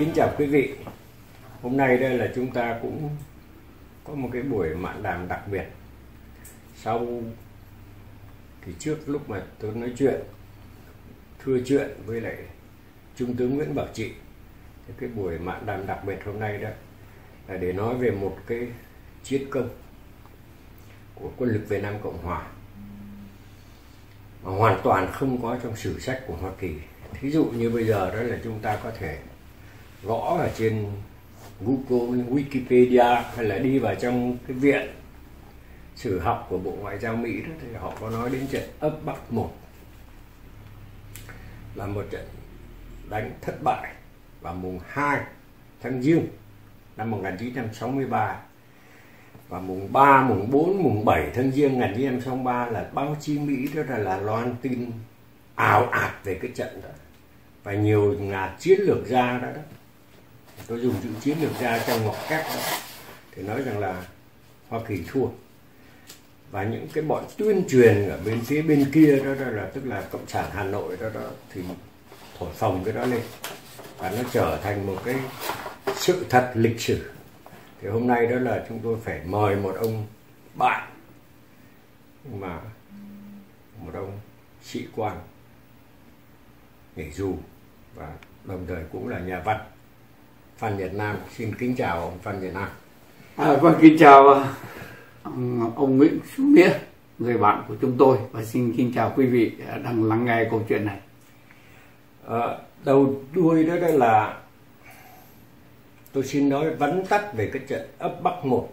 Kính chào quý vị. Hôm nay đây là chúng ta cũng có một cái buổi mạn đàm đặc biệt. Sau thì trước lúc mà tôi nói chuyện thưa chuyện với lại Trung tướng Nguyễn Bảo Trị, thì cái buổi mạn đàm đặc biệt hôm nay đó là để nói về một cái chiến công của quân lực Việt Nam Cộng Hòa mà hoàn toàn không có trong sử sách của Hoa Kỳ. Thí dụ như bây giờ đó là chúng ta có thể gõ ở trên Google, Wikipedia hay là đi vào trong cái viện sử học của Bộ Ngoại giao Mỹ đó, thì họ có nói đến trận ấp Bắc 1 là một trận đánh thất bại vào mùng 2 tháng Giêng năm 1963, và mùng 3, mùng 4, mùng 7 tháng Giêng 1963 là báo chí Mỹ đó là loan tin ào ạt về cái trận đó, và nhiều nhà chiến lược gia đó, tôi dùng chữ chiến lược gia trong ngoặc kép đó, thì nói rằng là Hoa Kỳ thua. Và những cái bọn tuyên truyền ở bên phía bên kia đó là tức là Cộng sản Hà Nội đó thì thổi phồng cái đó lên và nó trở thành một cái sự thật lịch sử. Thì hôm nay đó là chúng tôi phải mời một ông bạn, nhưng mà một ông sĩ quan nghỉ hưu và đồng thời cũng là nhà văn, Phan Nhật Nam. Xin kính chào ông Phan Nhật Nam. Vâng, kính chào ông Nguyễn Phú Nghĩa, người bạn của chúng tôi, và xin kính chào quý vị đang lắng nghe câu chuyện này. Đầu đuôi đó là tôi xin nói vắn tắt về cái trận ấp Bắc 1.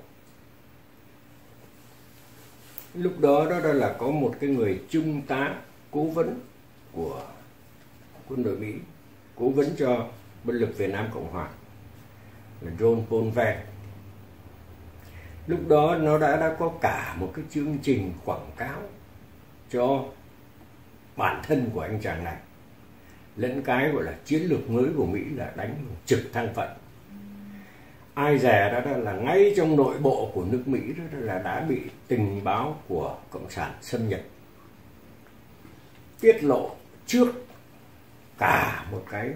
Lúc đó là có một cái người trung tá cố vấn của quân đội Mỹ, cố vấn cho quân lực Việt Nam Cộng Hòa, là John Paul Vance. Lúc đó nó đã có cả một cái chương trình quảng cáo cho bản thân của anh chàng này, lẫn cái gọi là chiến lược mới của Mỹ là đánh trực thăng phận. Ai dè đó là ngay trong nội bộ của nước Mỹ đó là đã bị tình báo của Cộng sản xâm nhập tiết lộ trước cả một cái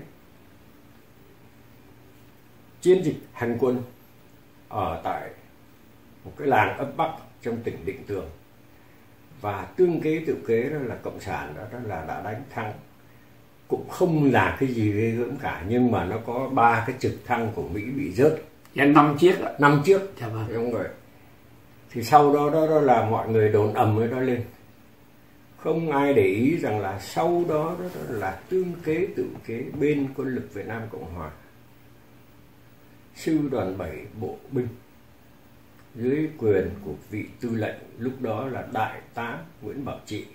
chiến dịch hành quân ở tại một cái làng ấp Bắc trong tỉnh Định Tường, và tương kế tự kế đó là Cộng sản đó là đã đánh thắng, cũng không là cái gì ghê gớm cả, nhưng mà nó có 3 cái trực thăng của Mỹ bị rớt. 5 chiếc ạ. 5 chiếc. Dạ vâng. Đúng rồi. Thì sau đó là mọi người đồn ầm với nó lên. Không ai để ý rằng là sau đó là tương kế tự kế bên quân lực Việt Nam Cộng Hòa, sư đoàn 7 bộ binh dưới quyền của vị tư lệnh lúc đó là Đại tá Nguyễn Bảo Trị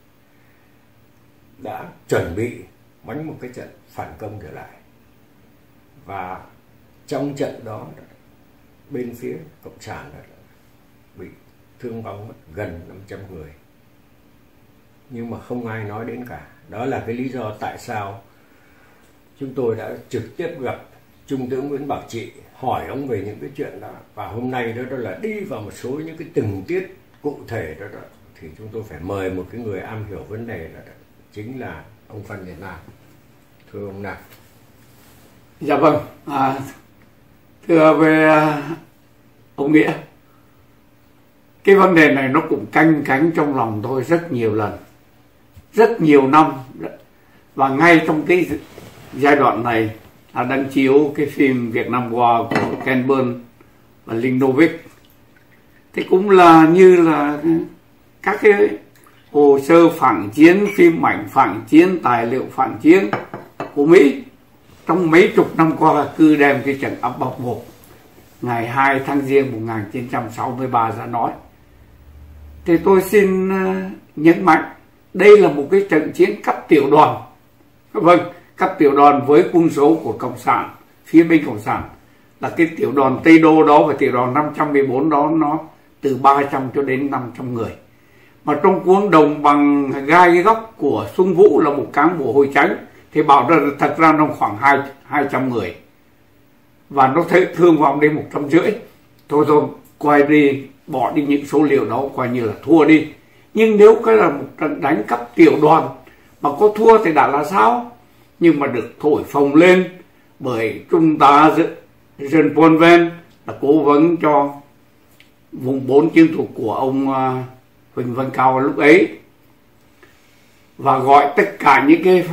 đã chuẩn bị đánh một cái trận phản công trở lại. Và trong trận đó bên phía Cộng sản bị thương vong mất gần 500 người, nhưng mà không ai nói đến cả. Đó là cái lý do tại sao chúng tôi đã trực tiếp gặp Trung tướng Nguyễn Bảo Trị, hỏi ông về những cái chuyện đó. Và hôm nay đó là đi vào một số những cái tình tiết cụ thể đó thì chúng tôi phải mời một cái người am hiểu vấn đề đó, chính là ông Phan Nhật Nam. Thưa ông Nam. Dạ vâng. Thưa về ông Nghĩa, cái vấn đề này nó cũng canh cánh trong lòng tôi rất nhiều lần, rất nhiều năm. Và ngay trong cái giai đoạn này đang chiếu cái phim Việt Nam War của Ken Burns và Linh Novick, thì cũng là như là các cái hồ sơ phản chiến, phim ảnh phản chiến, tài liệu phản chiến của Mỹ trong mấy chục năm qua cứ đem cái trận ấp Bắc 1 ngày 2 tháng Giêng 1963 ra nói. Thì tôi xin nhấn mạnh đây là một cái trận chiến cấp tiểu đoàn. Vâng, cấp tiểu đoàn với quân số của Cộng sản, phía bên Cộng sản là cái tiểu đoàn Tây Đô đó và tiểu đoàn 514 đó, nó từ 300 cho đến 500 người. Mà trong cuốn Đồng Bằng Gai Góc của Xuân Vũ là một cán bộ Hội Chánh thì bảo rằng thật ra nó khoảng 200 người, và nó thấy thương vong đến 150. Thôi quay đi, bỏ đi những số liệu đó, coi như là thua đi. Nhưng nếu cái là một trận đánh cấp tiểu đoàn mà có thua thì đã là sao? Nhưng mà được thổi phồng lên bởi Trung tá Jean Paul Verne là cố vấn cho vùng 4 chiến thuật của ông Huỳnh Văn Cao lúc ấy, và gọi tất cả những cái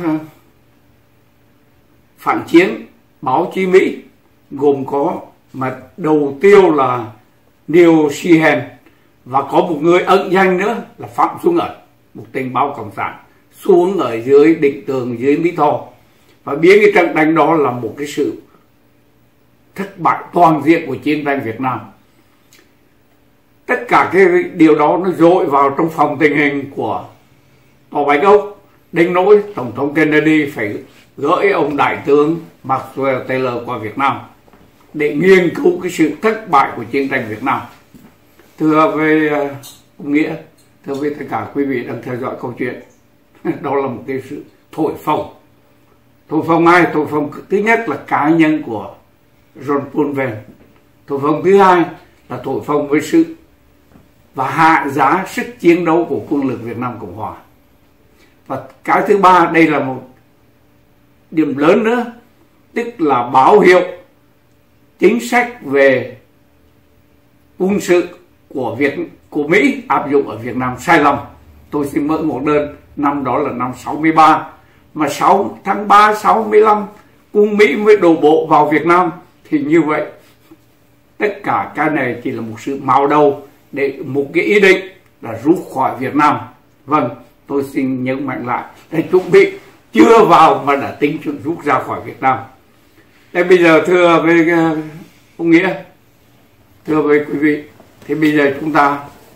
phản chiến báo chí Mỹ, gồm có mà đầu tiêu là Neil Sheehan, và có một người ẩn danh nữa là Phạm Xuân Ẩn, một tình báo cộng sản, xuống ở dưới Định Tường, dưới Mỹ Tho, và biến cái trận đánh đó là một cái sự thất bại toàn diện của chiến tranh Việt Nam. Tất cả cái điều đó nó dội vào trong phòng tình hình của Tòa Bạch Ốc, đến nỗi Tổng thống Kennedy phải gửi ông Đại tướng Maxwell Taylor qua Việt Nam để nghiên cứu cái sự thất bại của chiến tranh Việt Nam. Thưa với ông Nghĩa, thưa với tất cả quý vị đang theo dõi câu chuyện, đó là một cái sự thổi phồng. Thổi phồng ai? Thổi phồng thứ nhất là cá nhân của Jean Paul Verne. Thổi phồng thứ hai là thổi phồng với sự và hạ giá sức chiến đấu của quân lực Việt Nam Cộng Hòa. Và cái thứ ba, đây là một điểm lớn nữa, tức là báo hiệu chính sách về quân sự của Mỹ áp dụng ở Việt Nam sai lầm. Tôi xin mở một đơn, năm đó là năm 63, mà 6 tháng 3 65 quân Mỹ mới đổ bộ vào Việt Nam, thì như vậy tất cả cái này chỉ là một sự mạo đầu để một cái ý định là rút khỏi Việt Nam. Vâng, tôi xin nhấn mạnh lại, để chuẩn bị chưa vào mà đã tính chuyện rút ra khỏi Việt Nam. Thế bây giờ thưa với ông Nghĩa, thưa với quý vị, thì bây giờ chúng ta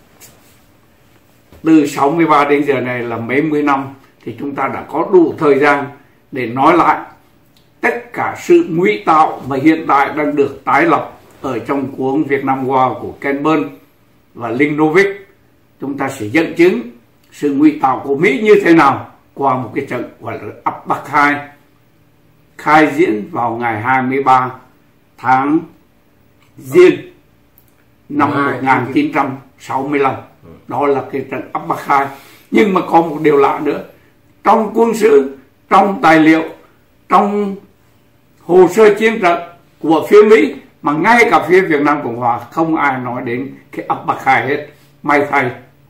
từ 63 đến giờ này là mấy mươi năm, thì chúng ta đã có đủ thời gian để nói lại tất cả sự ngụy tạo mà hiện tại đang được tái lập ở trong cuốn Việt Nam War của Ken Burns và Linh Novick. Chúng ta sẽ dẫn chứng sự ngụy tạo của Mỹ như thế nào qua một cái trận gọi là ấp Bắc 2 khai diễn vào ngày 23 tháng Giêng năm 1965. Đó là cái trận ấp Bắc 2. Nhưng mà có một điều lạ nữa, trong quân sự, trong tài liệu, trong hồ sơ chiến trận của phía Mỹ, mà ngay cả phía Việt Nam Cộng Hòa không ai nói đến cái ấp Bắc 2 hết. May thay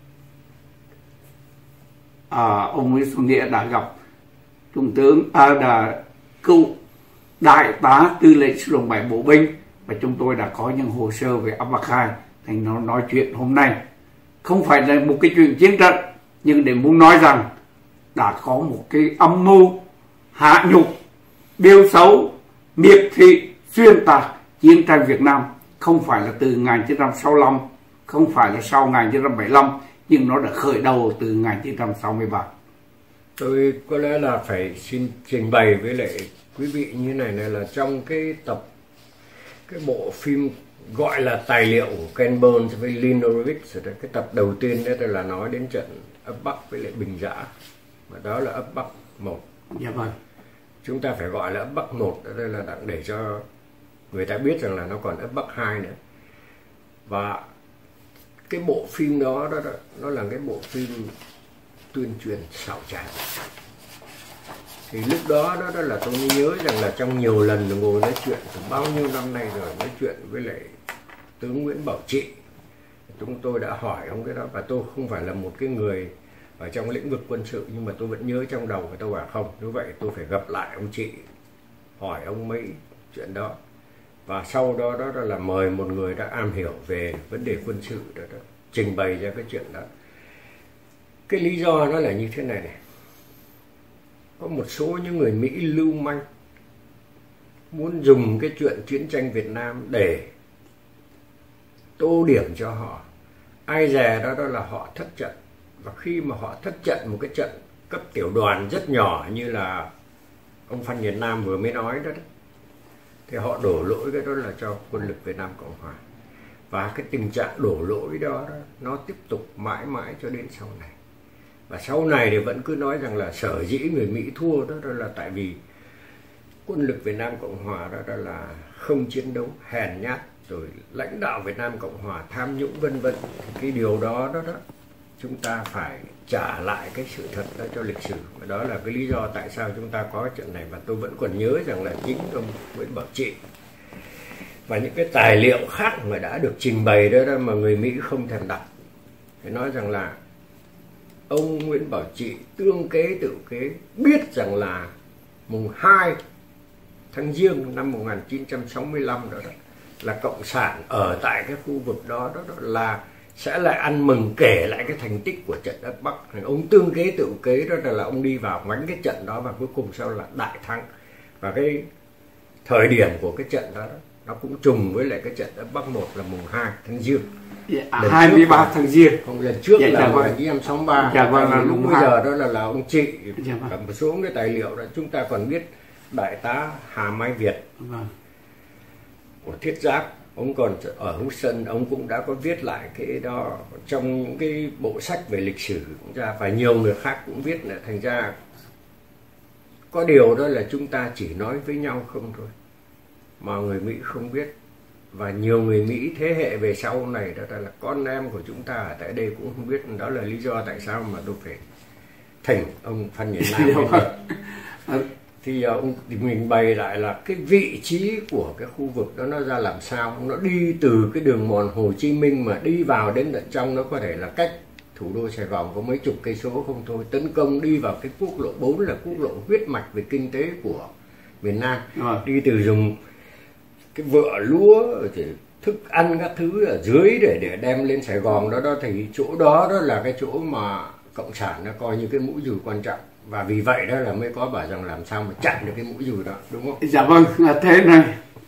ông Nguyễn Xuân Nghĩa đã gặp trung tướng đã cựu đại tá tư lệnh sư đoàn 7 bộ binh, và chúng tôi đã có những hồ sơ về ấp Bắc 2. Thành nó nói chuyện hôm nay không phải là một cái chuyện chiến trận, nhưng để muốn nói rằng đã có một cái âm mưu hạ nhục, bêu xấu, miệt thị, xuyên tạc chiến tranh Việt Nam, không phải là từ 1965, không phải là sau 1975, nhưng nó đã khởi đầu từ 1963. Tôi có lẽ là phải xin trình bày với lại quý vị như này là trong cái bộ phim gọi là tài liệu của Ken Burns với Lynn Novick, cái tập đầu tiên đó là nói đến trận ấp Bắc với lại Bình Giã, và đó là ấp Bắc 1. Dạ vâng. Chúng ta phải gọi là ấp Bắc 1, đây là để cho người ta biết rằng là nó còn ấp Bắc 2 nữa. Và cái bộ phim đó nó là cái bộ phim tuyên truyền xảo trá. Thì lúc đó là tôi nhớ rằng là trong nhiều lần ngồi nói chuyện từ bao nhiêu năm nay rồi, nói chuyện với lại tướng Nguyễn Bảo Trị, chúng tôi đã hỏi ông cái đó, và tôi không phải là một cái người ở trong lĩnh vực quân sự, nhưng mà tôi vẫn nhớ trong đầu, và tôi bảo không, như vậy tôi phải gặp lại ông Trị, hỏi ông mấy chuyện đó. Và sau đó là mời một người đã am hiểu về vấn đề quân sự đó, trình bày ra cái chuyện đó. Cái lý do nó là như thế này này. Có một số những người Mỹ lưu manh muốn dùng cái chuyện chiến tranh Việt Nam để tô điểm cho họ. Ai dè đó là họ thất trận. Và khi mà họ thất trận một cái trận cấp tiểu đoàn rất nhỏ như là ông Phan Nhật Nam vừa mới nói đó, thì họ đổ lỗi cái đó là cho quân lực Việt Nam Cộng Hòa. Và cái tình trạng đổ lỗi đó nó tiếp tục mãi mãi cho đến sau này. Và sau này thì vẫn cứ nói rằng là sở dĩ người Mỹ thua đó là tại vì quân lực Việt Nam Cộng Hòa đó là không chiến đấu, hèn nhát, rồi lãnh đạo Việt Nam Cộng Hòa tham nhũng vân vân. Cái điều đó chúng ta phải trả lại cái sự thật đó cho lịch sử. Và đó là cái lý do tại sao chúng ta có trận này. Và tôi vẫn còn nhớ rằng là chính ông Nguyễn Bảo Trị và những cái tài liệu khác mà đã được trình bày đó, mà người Mỹ không thèm đọc, phải nói rằng là ông Nguyễn Bảo Trị tương kế tự kế, biết rằng là mùng 2 tháng Giêng năm 1965 đó là cộng sản ở tại cái khu vực đó là sẽ lại ăn mừng kể lại cái thành tích của trận Ấp Bắc. Ông tương kế tự kế đó là ông đi vào đánh cái trận đó và cuối cùng sau là đại thắng. Và cái thời điểm của cái trận đó nó cũng trùng với lại cái trận Ấp Bắc 1 là mùng 2 tháng Giêng. 23 tháng Giêng. Không, lần trước là 1963. Dạ vâng, là lúc bây giờ đó là ông Trị. Và một số cái tài liệu đó chúng ta còn biết đại tá Hà Mai Việt của Thiết Giáp, ông còn ở Hữu Sân, ông cũng đã có viết lại cái đó trong những cái bộ sách về lịch sử ra, và nhiều người khác cũng viết nữa. Thành ra có điều đó là chúng ta chỉ nói với nhau không thôi, mà người Mỹ không biết. Và nhiều người Mỹ thế hệ về sau này đó là con em của chúng ta ở tại đây cũng không biết. Đó là lý do tại sao mà tôi phải thỉnh ông Phan Nhật Nam thì mình bày lại là cái vị trí của cái khu vực đó nó ra làm sao. Nó đi từ cái đường mòn Hồ Chí Minh mà đi vào đến tận trong, nó có thể là cách thủ đô Sài Gòn có mấy chục cây số không thôi. Tấn công đi vào cái quốc lộ 4 là quốc lộ huyết mạch về kinh tế của miền Nam. Đi từ dùng cái vựa lúa thì thức ăn các thứ ở dưới để đem lên Sài Gòn đó thì chỗ đó là cái chỗ mà cộng sản nó coi như cái mũi dùi quan trọng. Và vì vậy đó là mới có bảo rằng làm sao mà chặn được cái mũi dùi đó, đúng không? Dạ vâng, là thế này.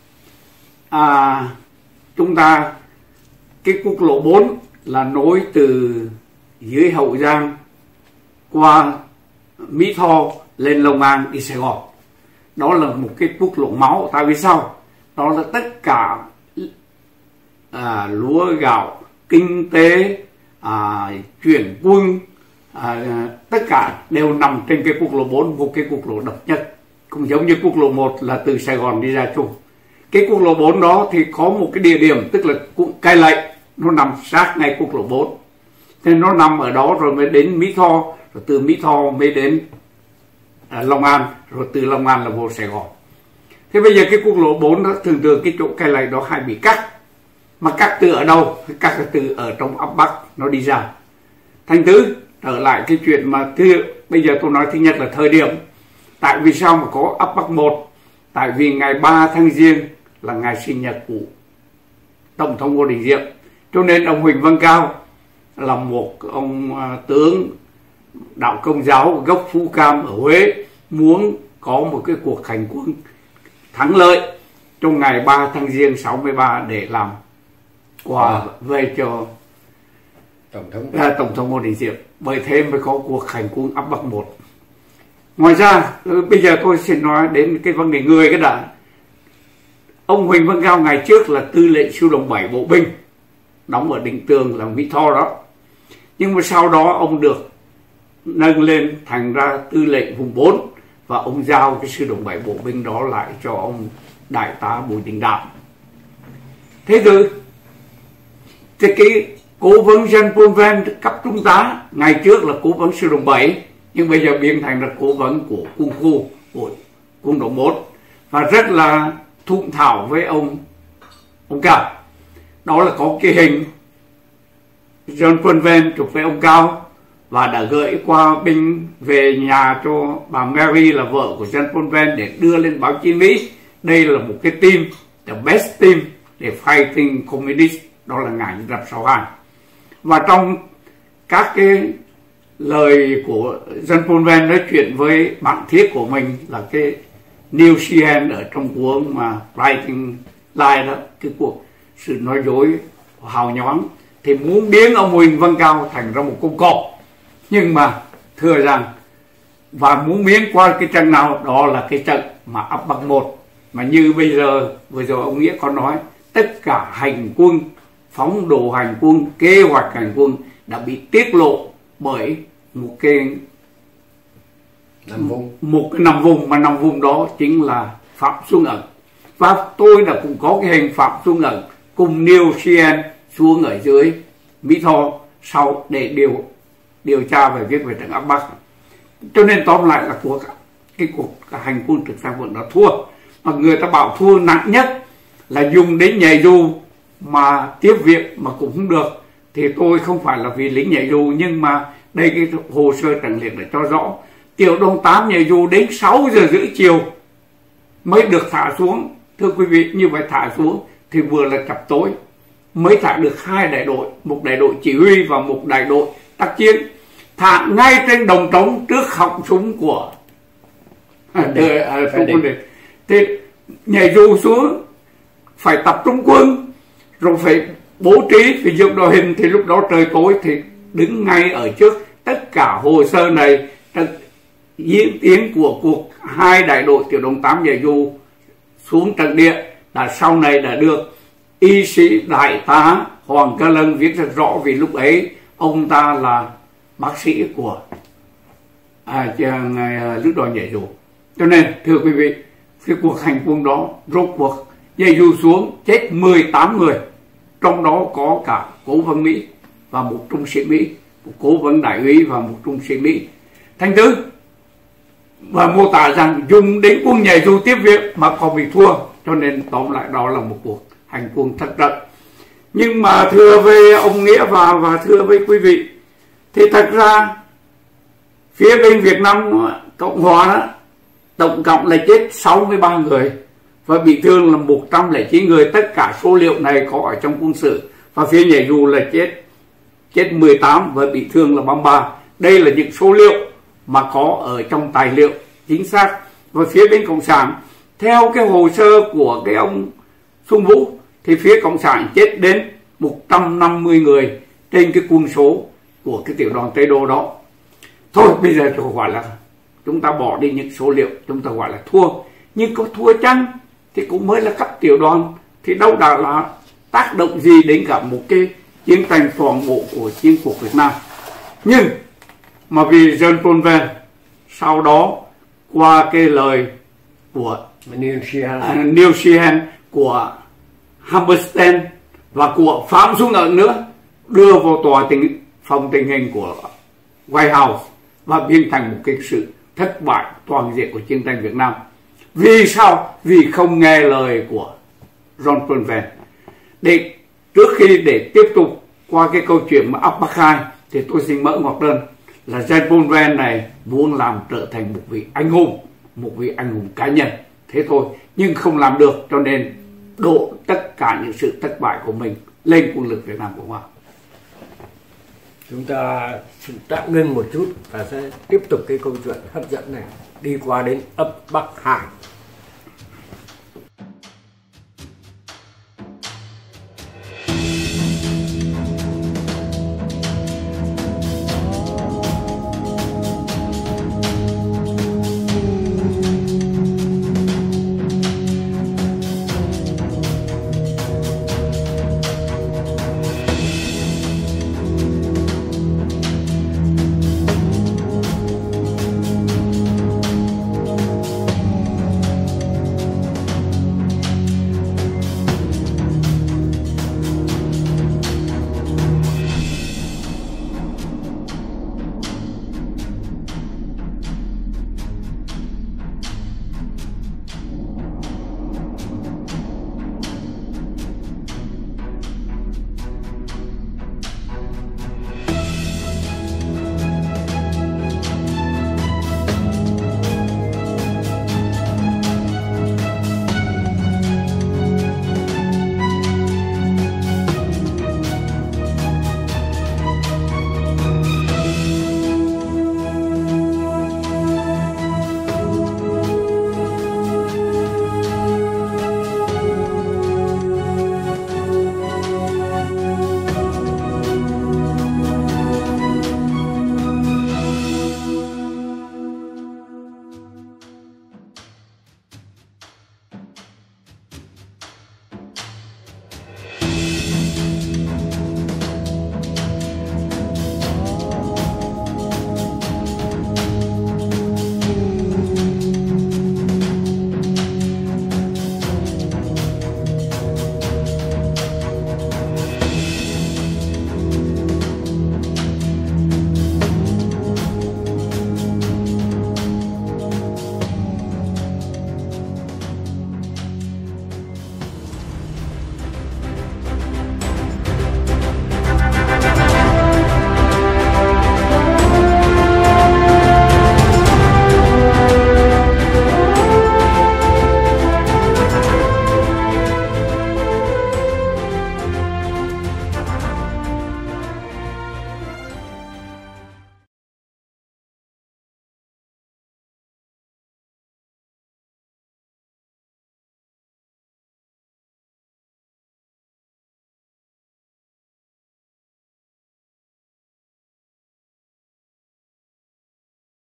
Chúng ta cái quốc lộ 4 là nối từ dưới Hậu Giang qua Mỹ Tho lên Long An đi Sài Gòn. Đó là một cái quốc lộ máu. Tại vì sao? Đó là tất cả lúa gạo, kinh tế, chuyển quân, tất cả đều nằm trên cái quốc lộ 4, một cái quốc lộ độc nhất. Cũng giống như quốc lộ 1 là từ Sài Gòn đi ra chung. Cái quốc lộ 4 đó thì có một cái địa điểm, tức là cũng Cai Lậy, nó nằm sát ngay quốc lộ 4. Thế nó nằm ở đó rồi mới đến Mỹ Tho, rồi từ Mỹ Tho mới đến Long An, rồi từ Long An là vô Sài Gòn. Thế bây giờ cái quốc lộ 4 đó, thường thường cái chỗ Cai Lậy đó hay bị cắt. Mà cắt từ ở đâu? Cắt từ ở trong ấp Bắc nó đi ra. Thành thứ trở lại cái chuyện mà bây giờ tôi nói thứ nhất là thời điểm. Tại vì sao mà có ấp Bắc 1? Tại vì ngày 3 tháng Giêng là ngày sinh nhật của Tổng thống Ngô Đình Diệm. Cho nên ông Huỳnh Văn Cao là một ông tướng đạo Công giáo gốc Phú Cam ở Huế, muốn có một cái cuộc hành quân thắng lợi trong ngày 3 tháng Giêng 63 để làm quà về cho Tổng thống Ngô Đình Diệm. Bởi thế mới có cuộc hành quân ấp Bắc 1. Ngoài ra, bây giờ tôi xin nói đến cái vấn đề người cái đã. Ông Huỳnh Văn Cao ngày trước là tư lệnh sư đoàn 7 bộ binh, đóng ở Định Tường là Mỹ Tho đó. Nhưng mà sau đó ông được nâng lên thành ra tư lệnh vùng 4, và ông giao cái sư đoàn 7 bộ binh đó lại cho ông đại tá Bùi Đình Đạo. Thế thì cái cố vấn Jean Paul Van cấp trung tá, ngày trước là cố vấn sư đoàn 7, nhưng bây giờ biến thành là cố vấn của quân khu, của quân đội 1, và rất là thuận thảo với ông Cao. Đó là có cái hình Jean Paul Van chụp với ông Cao và đã gửi qua binh về nhà cho bà Mary là vợ của Jean Paul Van để đưa lên báo chí Mỹ. Đây là một cái team, the best team để fighting communist. Đó là ngày 1962. Và trong các cái lời của Jean Paul Van nói chuyện với bạn thiết của mình là cái Neil Sheehan ở trong cuốn mà Writing Lie đó, cái cuộc sự nói dối hào nhoáng, thì muốn biến ông Huỳnh Văn Cao thành ra một con cọp. Nhưng mà thưa rằng, và muốn biến qua cái trận nào, đó là cái trận mà ấp Bắc 1. Mà như bây giờ, vừa rồi ông Nghĩa có nói, tất cả hành quân, phóng đồ hành quân, kế hoạch hành quân đã bị tiết lộ bởi một cái nằm vùng, mà nằm vùng đó chính là Phạm Xuân Ẩn. Và tôi đã cũng có cái hình Phạm Xuân Ẩn cùng Neil Sheehan xuống ở dưới Mỹ Tho sau để điều tra về viết về trận áp Bắc. Cho nên tóm lại là cái cuộc hành quân Trực Giang Quận đã thua. Mà người ta bảo thua nặng nhất là dùng đến nhảy dù mà tiếp viện mà cũng không được. Thì tôi không phải là vì lính nhảy dù, nhưng mà đây cái hồ sơ trận liệt để cho rõ. Tiểu đoàn 8 nhảy dù đến 6 giờ rưỡi chiều mới được thả xuống. Thưa quý vị, như vậy thả xuống thì vừa là chập tối, mới thả được 2 đại đội, một đại đội chỉ huy và một đại đội tác chiến, thả ngay trên đồng trống trước họng súng của quân địch. Thì nhảy dù xuống phải tập trung quân, rồi phải bố trí, phải dựng đội hình. Thì lúc đó trời tối thì đứng ngay ở trước. Tất cả hồ sơ này diễn tiến của cuộc 2 đại đội tiểu đoàn 8 nhảy dù xuống trận địa là sau này đã được y sĩ đại tá Hoàng Ca Lân viết rất rõ, vì lúc ấy ông ta là bác sĩ của lữ đoàn nhảy dù. Cho nên thưa quý vị, cái cuộc hành quân đó rốt cuộc nhảy dù xuống chết 18 người, trong đó có cả cố vấn Mỹ và một trung sĩ Mỹ, một cố vấn đại úy và một trung sĩ Mỹ. Thành thứ và mô tả rằng dùng đến quân nhảy dù tiếp viện mà còn bị thua. Cho nên tóm lại đó là một cuộc hành quân thất trận. Nhưng mà thưa với ông Nghĩa và thưa với quý vị, thì thật ra phía bên Việt Nam Cộng Hòa đó, tổng cộng là chết 63 người và bị thương là 109 người. Tất cả số liệu này có ở trong quân sự. Và phía nhảy dù là chết 18 và bị thương là 33. Đây là những số liệu mà có ở trong tài liệu chính xác. Và phía bên Cộng sản, theo cái hồ sơ của cái ông Xuân Vũ, thì phía Cộng sản chết đến 150 người trên cái quân số của cái tiểu đoàn Tây Đô đó. Thôi bây giờ tôi gọi là chúng ta bỏ đi những số liệu, chúng ta gọi là thua. Nhưng có thua chăng thì cũng mới là cấp tiểu đoàn, thì đâu đã là tác động gì đến cả một cái chiến tranh toàn bộ của chiến cuộc Việt Nam. Nhưng mà vì John Paul Van sau đó qua cái lời của Neil Sheehan, của Hammerstein và của Phạm Xuân Ẩn nữa, đưa vào phòng tình hình của White House và biến thành một cái sự thất bại toàn diện của chiến tranh Việt Nam. Vì sao? Vì không nghe lời của John Paul Van. Trước khi để tiếp tục qua cái câu chuyện mà áp Bắc 2, thì tôi xin mở ngoặc đơn là John Paul Van này muốn làm trở thành một vị anh hùng cá nhân, thế thôi, nhưng không làm được, cho nên đổ tất cả những sự thất bại của mình lên quân lực Việt Nam Cộng Hòa. Chúng ta tạm ngưng một chút và sẽ tiếp tục cái câu chuyện hấp dẫn này, đi qua đến ấp Bắc 2.